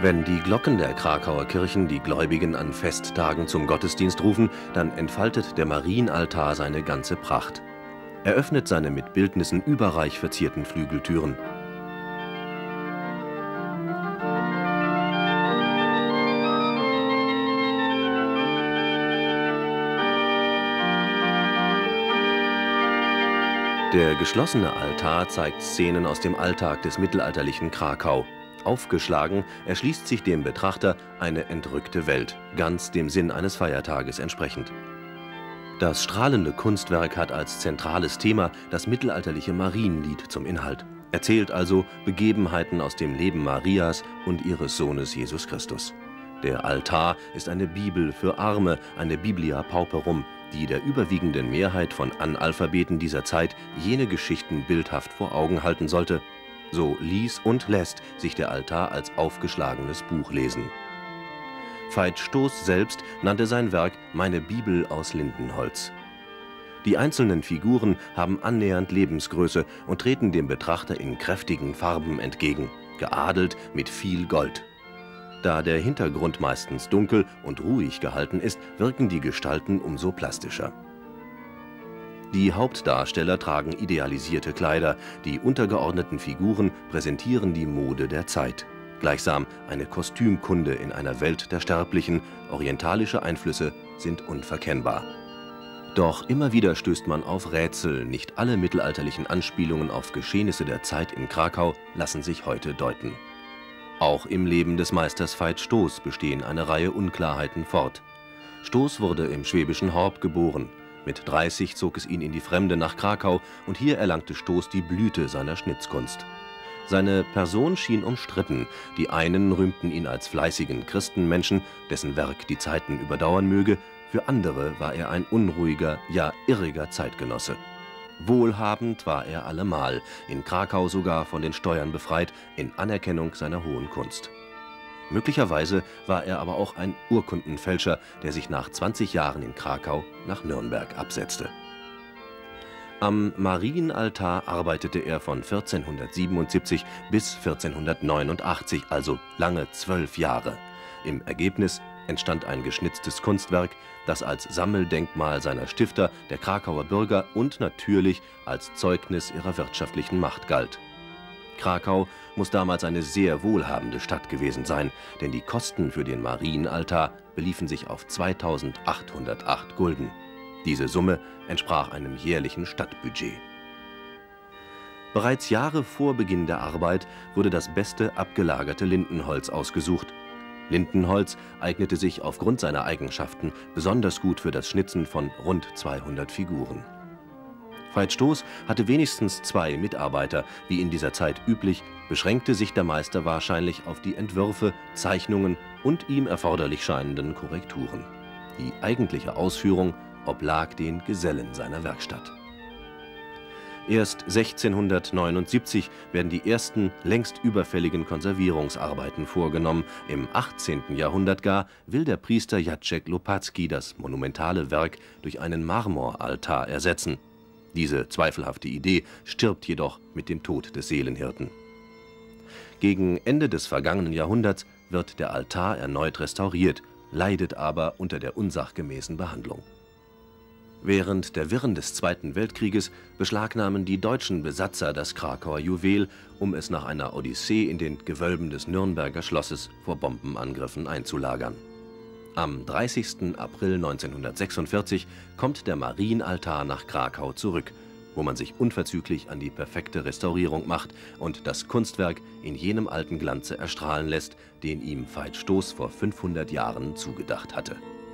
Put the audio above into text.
Wenn die Glocken der Krakauer Kirchen die Gläubigen an Festtagen zum Gottesdienst rufen, dann entfaltet der Marienaltar seine ganze Pracht. Er öffnet seine mit Bildnissen überreich verzierten Flügeltüren. Der geschlossene Altar zeigt Szenen aus dem Alltag des mittelalterlichen Krakau. Aufgeschlagen erschließt sich dem Betrachter eine entrückte Welt, ganz dem Sinn eines Feiertages entsprechend. Das strahlende Kunstwerk hat als zentrales Thema das mittelalterliche Marienlied zum Inhalt, erzählt also Begebenheiten aus dem Leben Marias und ihres Sohnes Jesus Christus. Der Altar ist eine Bibel für Arme, eine Biblia Pauperum, die der überwiegenden Mehrheit von Analphabeten dieser Zeit jene Geschichten bildhaft vor Augen halten sollte. So ließ und lässt sich der Altar als aufgeschlagenes Buch lesen. Veit Stoß selbst nannte sein Werk »Meine Bibel aus Lindenholz«. Die einzelnen Figuren haben annähernd Lebensgröße und treten dem Betrachter in kräftigen Farben entgegen, geadelt mit viel Gold. Da der Hintergrund meistens dunkel und ruhig gehalten ist, wirken die Gestalten umso plastischer. Die Hauptdarsteller tragen idealisierte Kleider, die untergeordneten Figuren präsentieren die Mode der Zeit. Gleichsam eine Kostümkunde in einer Welt der Sterblichen, orientalische Einflüsse sind unverkennbar. Doch immer wieder stößt man auf Rätsel, nicht alle mittelalterlichen Anspielungen auf Geschehnisse der Zeit in Krakau lassen sich heute deuten. Auch im Leben des Meisters Veit Stoß bestehen eine Reihe Unklarheiten fort. Stoß wurde im schwäbischen Horb geboren. Mit 30 zog es ihn in die Fremde nach Krakau und hier erlangte Stoß die Blüte seiner Schnitzkunst. Seine Person schien umstritten. Die einen rühmten ihn als fleißigen Christenmenschen, dessen Werk die Zeiten überdauern möge. Für andere war er ein unruhiger, ja irriger Zeitgenosse. Wohlhabend war er allemal, in Krakau sogar von den Steuern befreit, in Anerkennung seiner hohen Kunst. Möglicherweise war er aber auch ein Urkundenfälscher, der sich nach 20 Jahren in Krakau nach Nürnberg absetzte. Am Marienaltar arbeitete er von 1477 bis 1489, also lange 12 Jahre. Im Ergebnis entstand ein geschnitztes Kunstwerk, das als Sammeldenkmal seiner Stifter, der Krakauer Bürger und natürlich als Zeugnis ihrer wirtschaftlichen Macht galt. Krakau muss damals eine sehr wohlhabende Stadt gewesen sein, denn die Kosten für den Marienaltar beliefen sich auf 2808 Gulden. Diese Summe entsprach einem jährlichen Stadtbudget. Bereits Jahre vor Beginn der Arbeit wurde das beste abgelagerte Lindenholz ausgesucht. Lindenholz eignete sich aufgrund seiner Eigenschaften besonders gut für das Schnitzen von rund 200 Figuren. Veit Stoß hatte wenigstens 2 Mitarbeiter, wie in dieser Zeit üblich, beschränkte sich der Meister wahrscheinlich auf die Entwürfe, Zeichnungen und ihm erforderlich scheinenden Korrekturen. Die eigentliche Ausführung oblag den Gesellen seiner Werkstatt. Erst 1679 werden die ersten längst überfälligen Konservierungsarbeiten vorgenommen. Im 18. Jahrhundert gar will der Priester Jacek Lopacki das monumentale Werk durch einen Marmoraltar ersetzen. Diese zweifelhafte Idee stirbt jedoch mit dem Tod des Seelenhirten. Gegen Ende des vergangenen Jahrhunderts wird der Altar erneut restauriert, leidet aber unter der unsachgemäßen Behandlung. Während der Wirren des Zweiten Weltkrieges beschlagnahmen die deutschen Besatzer das Krakauer Juwel, um es nach einer Odyssee in den Gewölben des Nürnberger Schlosses vor Bombenangriffen einzulagern. Am 30. April 1946 kommt der Marienaltar nach Krakau zurück, wo man sich unverzüglich an die perfekte Restaurierung macht und das Kunstwerk in jenem alten Glanze erstrahlen lässt, den ihm Veit Stoß vor 500 Jahren zugedacht hatte.